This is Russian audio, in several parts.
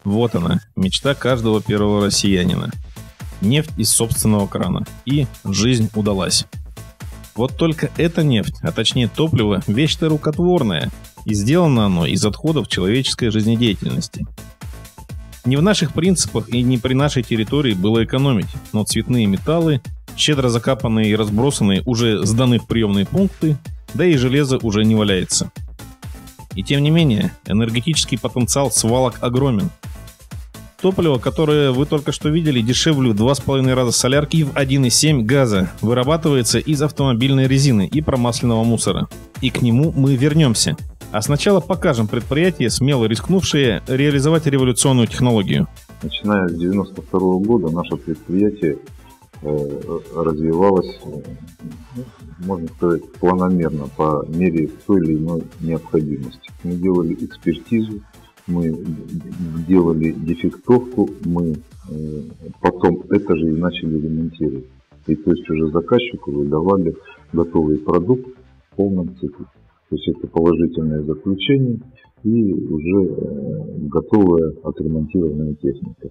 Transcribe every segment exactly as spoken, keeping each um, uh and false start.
Вот она, мечта каждого первого россиянина. Нефть из собственного крана. И жизнь удалась. Вот только эта нефть, а точнее топливо, вещь-то рукотворная, и сделано оно из отходов человеческой жизнедеятельности. Не в наших принципах и не при нашей территории было экономить, но цветные металлы, щедро закапанные и разбросанные, уже сданы в приемные пункты, да и железо уже не валяется. И тем не менее, энергетический потенциал свалок огромен. Топливо, которое вы только что видели, дешевле в два с половиной раза солярки и в один и семь газа, вырабатывается из автомобильной резины и промасленного мусора. И к нему мы вернемся. А сначала покажем предприятия, смело рискнувшие реализовать революционную технологию. Начиная с девяносто второго года наше предприятие э, развивалось, э, можно сказать, планомерно по мере той или иной необходимости. Мы делали экспертизу, мы делали дефектовку, мы э, потом это же и начали ремонтировать. И то есть уже заказчику выдавали готовый продукт в полном цикле. То есть это положительное заключение и уже э, готовая отремонтированная техника.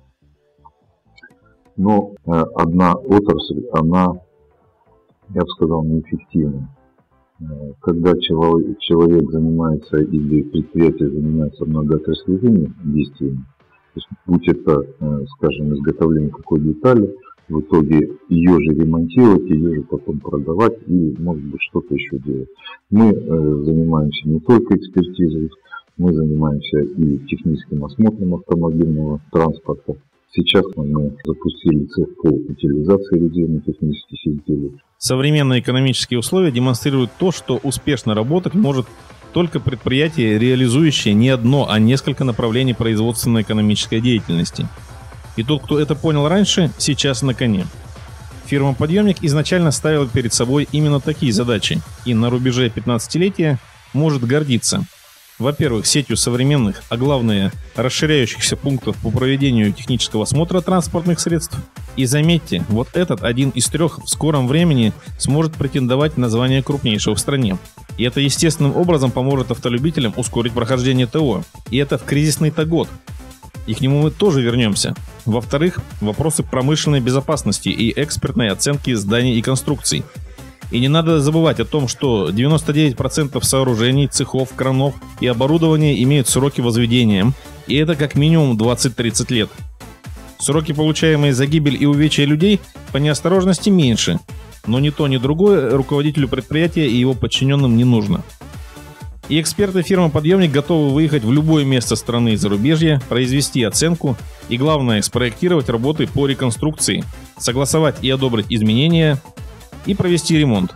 Но э, одна отрасль, она, я бы сказал, неэффективна. Когда человек, человек занимается или предприятие занимается многоотраслевыми действиями, то есть, будь это, скажем, изготовление какой детали, в итоге ее же ремонтировать, ее же потом продавать и, может быть, что-то еще делать. Мы э, занимаемся не только экспертизой, мы занимаемся и техническим осмотром автомобильного транспорта. Сейчас мы запустили цех по утилизации резервно-технических изделий. Современные экономические условия демонстрируют то, что успешно работать может только предприятие, реализующее не одно, а несколько направлений производственно-экономической деятельности. И тот, кто это понял раньше, сейчас на коне. Фирма-подъемник изначально ставила перед собой именно такие задачи, и на рубеже пятнадцатилетия может гордиться. Во-первых, сетью современных, а главное, расширяющихся пунктов по проведению технического осмотра транспортных средств. И заметьте, вот этот один из трех в скором времени сможет претендовать на звание крупнейшего в стране. И это естественным образом поможет автолюбителям ускорить прохождение ТО. И это в кризисный-то год. И к нему мы тоже вернемся. Во-вторых, вопросы промышленной безопасности и экспертной оценки зданий и конструкций. И не надо забывать о том, что девяносто девять процентов сооружений, цехов, кранов и оборудования имеют сроки возведения, и это как минимум двадцать-тридцать лет. Сроки, получаемые за гибель и увечья людей, по неосторожности меньше, но ни то, ни другое руководителю предприятия и его подчиненным не нужно. И эксперты фирмы «Подъемник» готовы выехать в любое место страны и зарубежья, произвести оценку и, главное, спроектировать работы по реконструкции, согласовать и одобрить изменения и провести ремонт.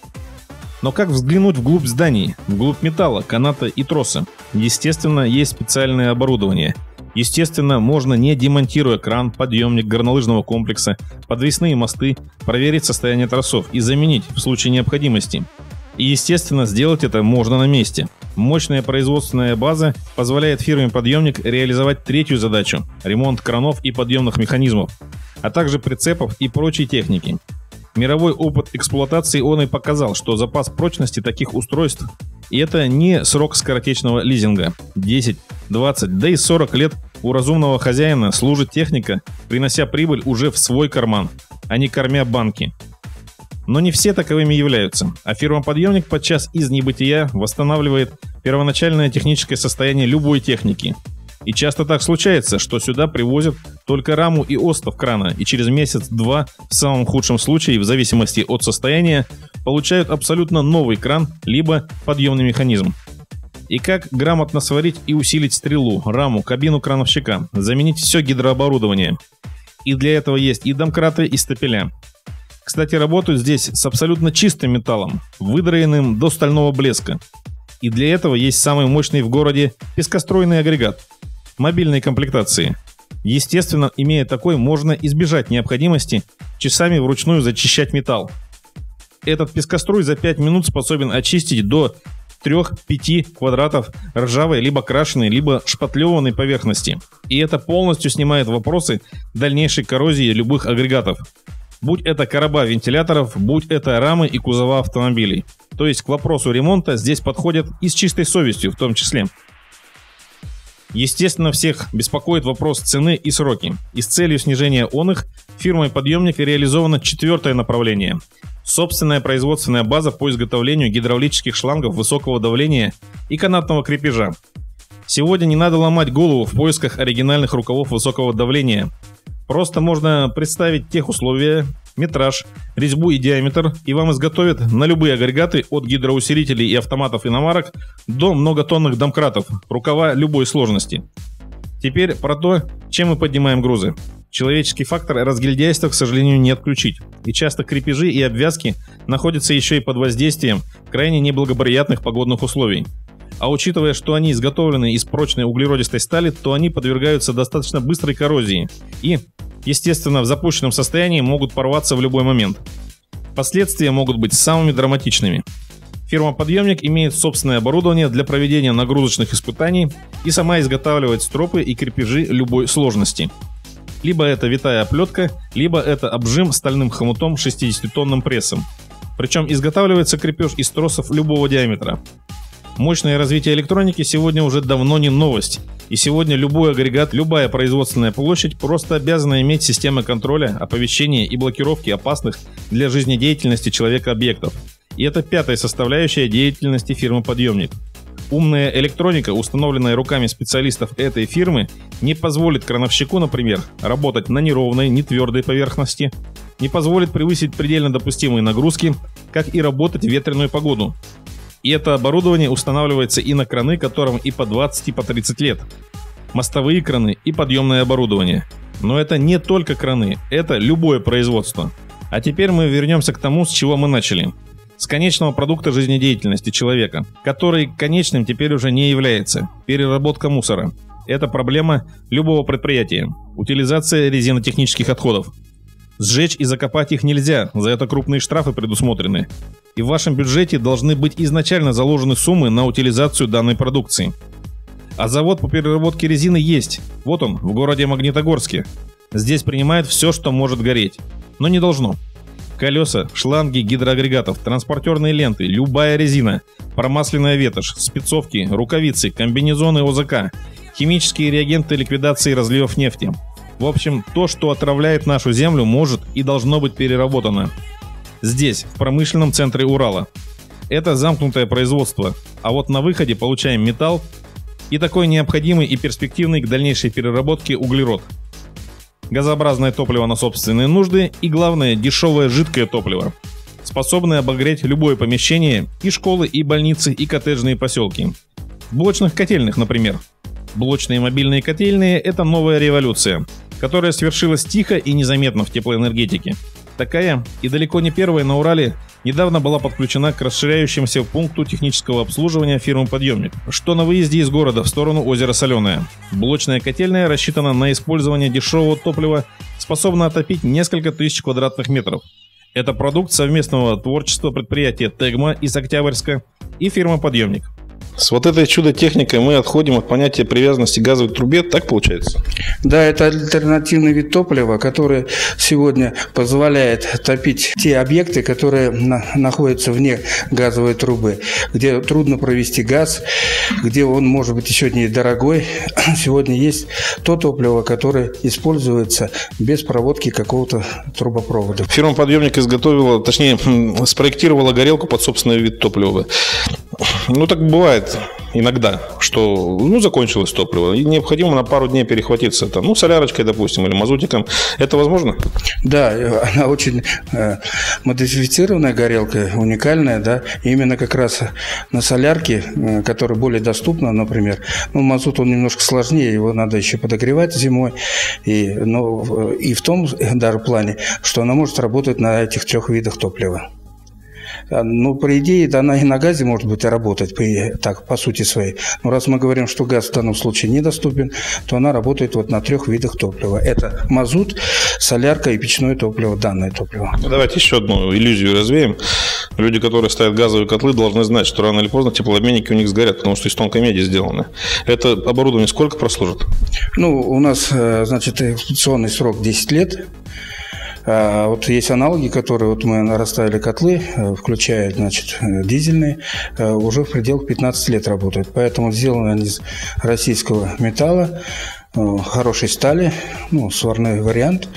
Но как взглянуть вглубь зданий, вглубь металла, каната и троса? Естественно, есть специальное оборудование. Естественно, можно, не демонтируя кран, подъемник горнолыжного комплекса, подвесные мосты, проверить состояние тросов и заменить в случае необходимости. И, естественно, сделать это можно на месте. Мощная производственная база позволяет фирме «Подъемник» реализовать третью задачу – ремонт кранов и подъемных механизмов, а также прицепов и прочей техники. Мировой опыт эксплуатации он и показал, что запас прочности таких устройств, и это не срок скоротечного лизинга, десять, двадцать, да и сорок лет у разумного хозяина служит техника, принося прибыль уже в свой карман, а не кормя банки. Но не все таковыми являются, а фирма «Подъемник» подчас из небытия восстанавливает первоначальное техническое состояние любой техники. И часто так случается, что сюда привозят только раму и остов крана, и через месяц-два, в самом худшем случае, в зависимости от состояния, получают абсолютно новый кран, либо подъемный механизм. И как грамотно сварить и усилить стрелу, раму, кабину крановщика, заменить все гидрооборудование. И для этого есть и домкраты, и стапеля. Кстати, работают здесь с абсолютно чистым металлом, выдраенным до стального блеска. И для этого есть самый мощный в городе пескоструйный агрегат мобильной комплектации. Естественно, имея такой, можно избежать необходимости часами вручную зачищать металл. Этот пескоструй за пять минут способен очистить до трёх-пяти квадратов ржавой, либо крашеной, либо шпатлеванной поверхности. И это полностью снимает вопросы дальнейшей коррозии любых агрегатов. Будь это короба вентиляторов, будь это рамы и кузова автомобилей. То есть к вопросу ремонта здесь подходят и с чистой совестью в том числе. Естественно, всех беспокоит вопрос цены и сроки. И с целью снижения он их фирмой «Подъемник» реализовано четвертое направление – собственная производственная база по изготовлению гидравлических шлангов высокого давления и канатного крепежа. Сегодня не надо ломать голову в поисках оригинальных рукавов высокого давления. Просто можно представить тех условия, метраж, резьбу и диаметр, и вам изготовят на любые агрегаты от гидроусилителей и автоматов иномарок до многотонных домкратов, рукава любой сложности. Теперь про то, чем мы поднимаем грузы. Человеческий фактор разгильдяйства, к сожалению, не отключить, и часто крепежи и обвязки находятся еще и под воздействием крайне неблагоприятных погодных условий. А учитывая, что они изготовлены из прочной углеродистой стали, то они подвергаются достаточно быстрой коррозии и, естественно, в запущенном состоянии могут порваться в любой момент. Последствия могут быть самыми драматичными. Фирма «Подъемник» имеет собственное оборудование для проведения нагрузочных испытаний и сама изготавливает стропы и крепежи любой сложности. Либо это витая оплетка, либо это обжим стальным хомутом шестидесятитонным прессом. Причем изготавливается крепеж из тросов любого диаметра. Мощное развитие электроники сегодня уже давно не новость, и сегодня любой агрегат, любая производственная площадь просто обязана иметь системы контроля, оповещения и блокировки опасных для жизнедеятельности человека объектов. И это пятая составляющая деятельности фирмы «Подъемник». Умная электроника, установленная руками специалистов этой фирмы, не позволит крановщику, например, работать на неровной, нетвердой поверхности, не позволит превысить предельно допустимые нагрузки, как и работать в ветреную погоду. И это оборудование устанавливается и на краны, которым и по двадцать, и по тридцать лет. Мостовые краны и подъемное оборудование. Но это не только краны, это любое производство. А теперь мы вернемся к тому, с чего мы начали. С конечного продукта жизнедеятельности человека, который конечным теперь уже не является. Переработка мусора. Это проблема любого предприятия. Утилизация резинотехнических отходов. Сжечь и закопать их нельзя, за это крупные штрафы предусмотрены. И в вашем бюджете должны быть изначально заложены суммы на утилизацию данной продукции. А завод по переработке резины есть. Вот он, в городе Магнитогорске. Здесь принимают все, что может гореть. Но не должно. Колеса, шланги гидроагрегатов, транспортерные ленты, любая резина, промасленная ветошь, спецовки, рукавицы, комбинезоны ОЗК, химические реагенты ликвидации разливов нефти. В общем, то, что отравляет нашу землю, может и должно быть переработано. Здесь, в промышленном центре Урала. Это замкнутое производство, а вот на выходе получаем металл и такой необходимый и перспективный к дальнейшей переработке углерод. Газообразное топливо на собственные нужды и, главное, дешевое жидкое топливо, способное обогреть любое помещение, и школы, и больницы, и коттеджные поселки. В блочных котельных, например. Блочные мобильные котельные – это новая революция, которая свершилась тихо и незаметно в теплоэнергетике. Такая, и далеко не первая на Урале, недавно была подключена к расширяющемуся пункту технического обслуживания фирмы «Подъемник», что на выезде из города в сторону озера Соленое. Блочная котельная рассчитана на использование дешевого топлива, способна отопить несколько тысяч квадратных метров. Это продукт совместного творчества предприятия «Тегма» из Октябрьска и фирмы «Подъемник». С вот этой чудо-техникой мы отходим от понятия привязанности к газовой трубе, так получается? Да, это альтернативный вид топлива, который сегодня позволяет топить те объекты, которые на, находятся вне газовой трубы, где трудно провести газ, где он может быть еще недорогой. Сегодня есть то топливо, которое используется без проводки какого-то трубопровода. Фирма «Подъемник» изготовила, точнее, спроектировала горелку под собственный вид топлива. Ну, так бывает иногда, что ну, закончилось топливо, и необходимо на пару дней перехватиться там, ну, солярочкой, допустим, или мазутиком. Это возможно? Да, она очень э, модифицированная горелка, уникальная, да, и именно как раз на солярке, э, которая более доступна, например, ну, мазут, он немножко сложнее, его надо еще подогревать зимой, и, но, и в том даже плане, что она может работать на этих трех видах топлива. Ну, по идее, да, она и на газе может быть работать, по, так, по сути своей. Но раз мы говорим, что газ в данном случае недоступен, то она работает вот на трех видах топлива. Это мазут, солярка и печное топливо, данное топливо. Давайте еще одну иллюзию развеем. Люди, которые ставят газовые котлы, должны знать, что рано или поздно теплообменники у них сгорят, потому что из тонкой меди сделаны. Это оборудование сколько прослужит? Ну, у нас, значит, эксплуатационный срок десять лет. А вот есть аналоги, которые вот мы расставили котлы, включая, значит, дизельные, уже в пределах пятнадцати лет работают. Поэтому сделаны они из российского металла, хорошей стали, ну, сварной вариант,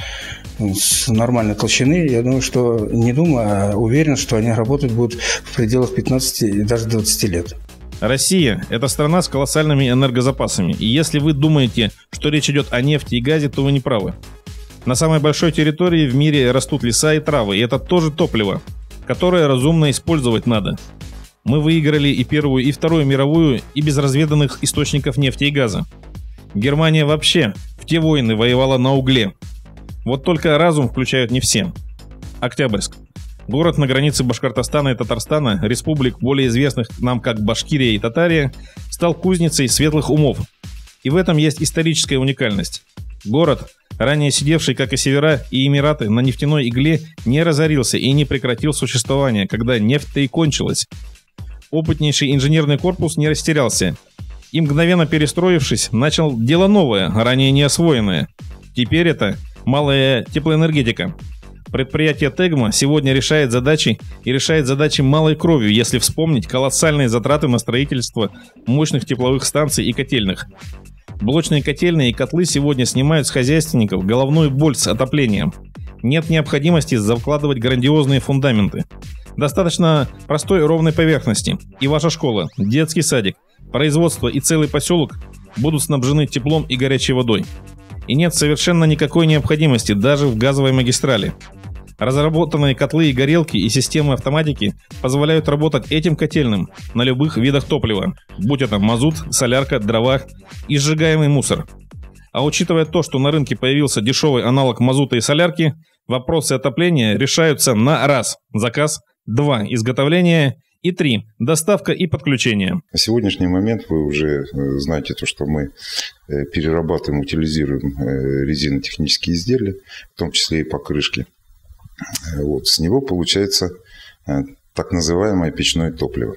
с нормальной толщины. Я думаю, что не думаю, а уверен, что они работать будут в пределах пятнадцати и даже двадцати лет. Россия – это страна с колоссальными энергозапасами. И если вы думаете, что речь идет о нефти и газе, то вы не правы. На самой большой территории в мире растут леса и травы, и это тоже топливо, которое разумно использовать надо. Мы выиграли и Первую, и Вторую мировую, и без разведанных источников нефти и газа. Германия вообще в те войны воевала на угле. Вот только разум включают не все. Октябрьск. Город на границе Башкортостана и Татарстана, республик, более известных нам как Башкирия и Татария, стал кузницей светлых умов. И в этом есть историческая уникальность. Город, ранее сидевший, как и Севера и Эмираты, на нефтяной игле, не разорился и не прекратил существование, когда нефть-то и кончилась. Опытнейший инженерный корпус не растерялся. И, мгновенно перестроившись, начал дело новое, ранее не освоенное. Теперь это малая теплоэнергетика. Предприятие Тегма сегодня решает задачи и решает задачи малой кровью, если вспомнить колоссальные затраты на строительство мощных тепловых станций и котельных. Блочные котельные и котлы сегодня снимают с хозяйственников головную боль с отоплением. Нет необходимости закладывать грандиозные фундаменты. Достаточно простой ровной поверхности, и ваша школа, детский садик, производство и целый поселок будут снабжены теплом и горячей водой. И нет совершенно никакой необходимости даже в газовой магистрали. Разработанные котлы и горелки и системы автоматики позволяют работать этим котельным на любых видах топлива, будь это мазут, солярка, дрова и сжигаемый мусор. А учитывая то, что на рынке появился дешевый аналог мазута и солярки, вопросы отопления решаются на раз – заказ, два – изготовление и три – доставка и подключение. На сегодняшний момент вы уже знаете то, что мы перерабатываем, утилизируем резинотехнические изделия, в том числе и покрышки. Вот, с него получается так называемое печное топливо.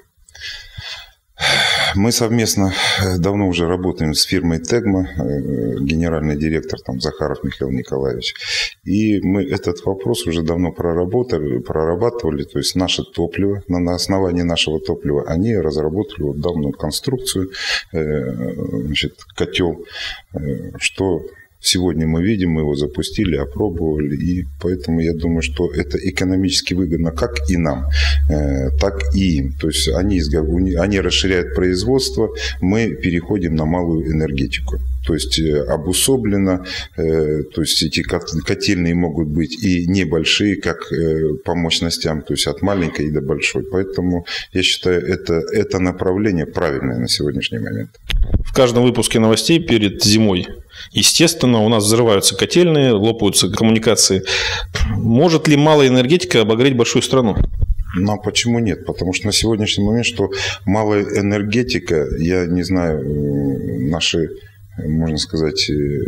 Мы совместно давно уже работаем с фирмой Тегма, генеральный директор там Захаров Михаил Николаевич. И мы этот вопрос уже давно проработали, прорабатывали. То есть наше топливо, на основании нашего топлива, они разработали вот данную конструкцию, значит, котел, что... Сегодня мы видим, мы его запустили, опробовали, и поэтому я думаю, что это экономически выгодно как и нам, так и им. То есть они, они расширяют производство, мы переходим на малую энергетику. То есть обособленно, то есть эти котельные могут быть и небольшие, как по мощностям, то есть от маленькой и до большой. Поэтому я считаю, это, это направление правильное на сегодняшний момент. В каждом выпуске новостей перед зимой, естественно, у нас взрываются котельные, лопаются коммуникации. Может ли малая энергетика обогреть большую страну? Ну, а почему нет? Потому что на сегодняшний момент, что малая энергетика, я не знаю, наши, можно сказать,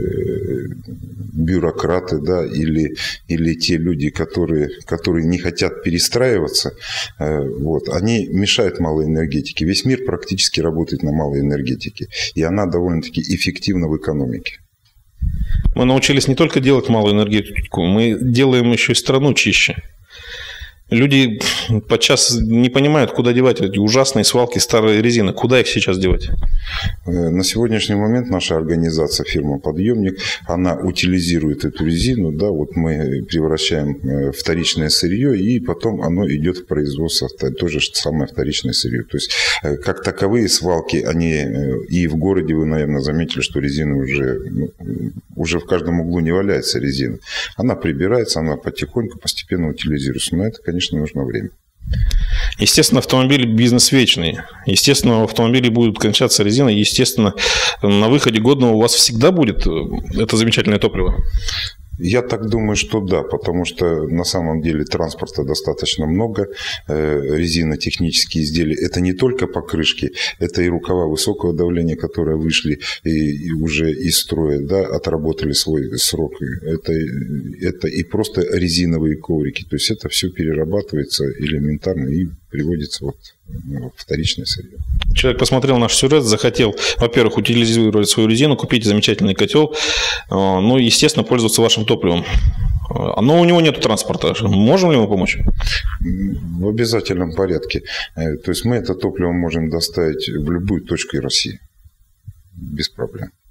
бюрократы, да, или, или те люди, которые, которые не хотят перестраиваться, вот, они мешают малой энергетике. Весь мир практически работает на малой энергетике, и она довольно-таки эффективна в экономике. Мы научились не только делать малую энергетику, мы делаем еще и страну чище. Люди подчас не понимают, куда девать эти ужасные свалки старой резины. Куда их сейчас девать? На сегодняшний момент наша организация, фирма «Подъемник», она утилизирует эту резину. Да, вот мы превращаем вторичное сырье, и потом оно идет в производство, то же самое вторичное сырье. То есть, как таковые свалки, они и в городе, вы, наверное, заметили, что резина уже, ну, уже в каждом углу не валяется резина. Она прибирается, она потихоньку, постепенно утилизируется. Но это, конечно, нужно время. Естественно, автомобиль бизнес вечный. Естественно, в автомобиле будет кончаться резина. Естественно, на выходе годного у вас всегда будет это замечательное топливо. Я так думаю, что да, потому что на самом деле транспорта достаточно много, резинотехнические изделия. Это не только покрышки, это и рукава высокого давления, которые вышли и, и уже из строя, да, отработали свой срок. Это, это и просто резиновые коврики. То есть это все перерабатывается элементарно и приводится вот в вторичное сырье. Человек посмотрел наш сюжет, захотел, во-первых, утилизировать свою резину, купить замечательный котел, ну, естественно, пользоваться вашим топливом. Но у него нет транспорта. Можем ли мы помочь? В обязательном порядке. То есть мы это топливо можем доставить в любую точку России. Без проблем.